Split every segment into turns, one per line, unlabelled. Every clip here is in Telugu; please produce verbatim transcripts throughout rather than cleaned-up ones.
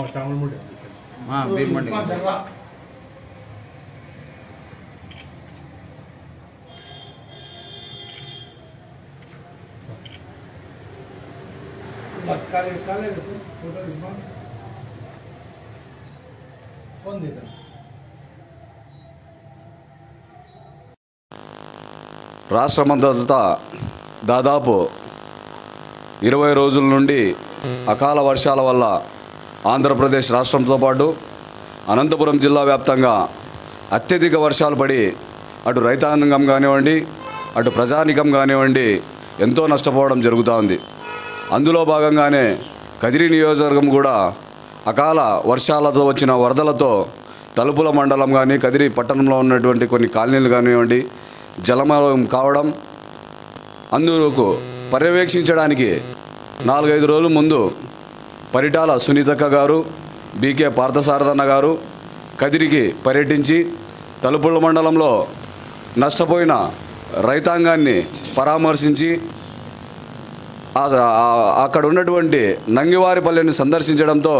బీర్మండి
రాష్ట్రమంతటా దాదాపు ఇరవై రోజుల నుండి అకాల వర్షాల వల్ల ఆంధ్రప్రదేశ్ రాష్ట్రంతో పాటు అనంతపురం జిల్లా వ్యాప్తంగా అత్యధిక వర్షాలు పడి అటు రైతాంగం కానివ్వండి అటు ప్రజానికం కానివ్వండి ఎంతో నష్టపోవడం జరుగుతూ ఉంది. అందులో భాగంగానే కదిరి నియోజకవర్గం కూడా అకాల వర్షాలతో వచ్చిన వరదలతో తలుపుల మండలం కానీ కదిరి పట్టణంలో ఉన్నటువంటి కొన్ని కాలనీలు కానివ్వండి జలమయం కావడం, అందుకు పర్యవేక్షించడానికి నాలుగైదు రోజుల ముందు పరిటాల సునీతక్క గారు, బీకే పార్థసారథన్న గారు కదిరికి పర్యటించి తలుపుల మండలంలో నష్టపోయిన రైతాంగాన్ని పరామర్శించి అక్కడ ఉన్నటువంటి నంగివారిపల్లెని సందర్శించడంతో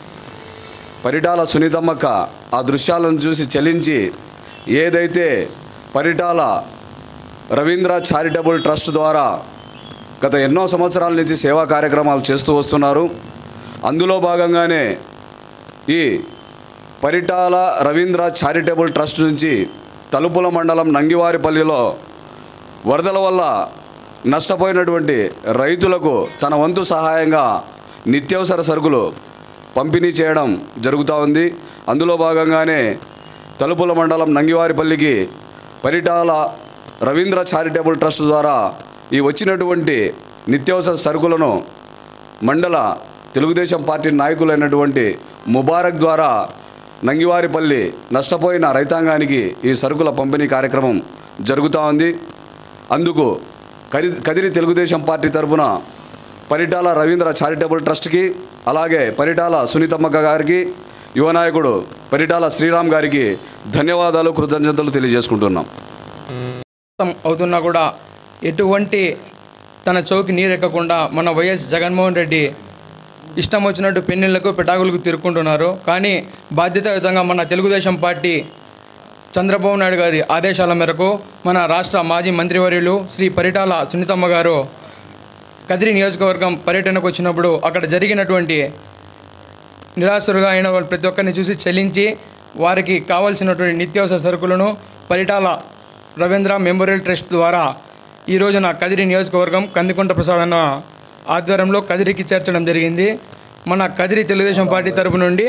పరిటాల సునీతమ్మక్క ఆ దృశ్యాలను చూసి చలించి ఏదైతే పరిటాల రవీంద్ర చారిటబుల్ ట్రస్ట్ ద్వారా గత ఎన్నో సంవత్సరాల నుంచి సేవా కార్యక్రమాలు చేస్తూ వస్తున్నారు. అందులో భాగంగానే ఈ పరిటాల రవీంద్ర చారిటబుల్ ట్రస్ట్ నుంచి తలుపుల మండలం నంగివారిపల్లిలో వరదల వల్ల నష్టపోయినటువంటి రైతులకు తన వంతు సహాయంగా నిత్యావసర సరుకులు పంపిణీ చేయడం జరుగుతూ ఉంది. అందులో భాగంగానే తలుపుల మండలం నంగివారిపల్లికి పరిటాల రవీంద్ర చారిటబుల్ ట్రస్ట్ ద్వారా ఈ వచ్చినటువంటి నిత్యావసర సరుకులను మండల తెలుగుదేశం పార్టీ నాయకులైనటువంటి ముబారక్ ద్వారా నంగివారిపల్లి నష్టపోయిన రైతాంగానికి ఈ సరుకుల పంపిణీ కార్యక్రమం జరుగుతూ ఉంది. అందుకు కది కదిరి తెలుగుదేశం పార్టీ తరఫున పరిటాల రవీంద్ర చారిటబుల్ ట్రస్ట్కి, అలాగే పరిటాల సునీతమ్మక్క గారికి, యువ నాయకుడు పరిటాల శ్రీరామ్ గారికి ధన్యవాదాలు, కృతజ్ఞతలు తెలియజేసుకుంటున్నాం.
అవుతున్నా కూడా ఎటువంటి తన చౌకి నీరెక్కకుండా మన వైఎస్ జగన్మోహన్ రెడ్డి ఇష్టం వచ్చినట్టు పెన్నిళ్లకు పెటాకులకు తిరుక్కుంటున్నారు. కానీ బాధ్యతాయుతంగా మన తెలుగుదేశం పార్టీ చంద్రబాబు నాయుడు గారి ఆదేశాల మేరకు మన రాష్ట్ర మాజీ మంత్రివర్యులు శ్రీ పరిటాల సునీతమ్మ గారు కదిరి నియోజకవర్గం పర్యటనకు వచ్చినప్పుడు అక్కడ జరిగినటువంటి నిరాశరుగా అయిన వాళ్ళు ప్రతి ఒక్కరిని చూసి చెల్లించి వారికి కావాల్సినటువంటి నిత్యావసర సరుకులను పరిటాల రవీంద్ర మెమోరియల్ ట్రస్ట్ ద్వారా ఈ రోజున కదిరి నియోజకవర్గం కందికుంట ప్రసాద్ అన్న ఆధ్వర్యంలో కదిరికి చేర్చడం జరిగింది. మన కదిరి తెలుగుదేశం పార్టీ తరపు నుండి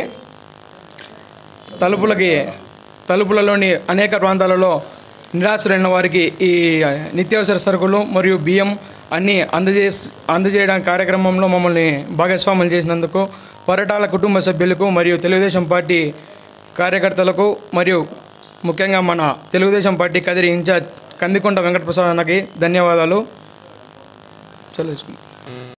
తలుపులకి తలుపులలోని అనేక ప్రాంతాలలో నిరాశ్రైన వారికి ఈ నిత్యావసర సరుకులు మరియు బియ్యం అన్నీ అందజే అందజేయడానికి కార్యక్రమంలో మమ్మల్ని భాగస్వాములు చేసినందుకు పరిటాల కుటుంబ సభ్యులకు మరియు తెలుగుదేశం పార్టీ కార్యకర్తలకు మరియు ముఖ్యంగా మన తెలుగుదేశం పార్టీ కదిరి ఇన్ఛార్జ్ కందికుంట వెంకటప్రసాద్ అన్నకి ధన్యవాదాలు. చలో.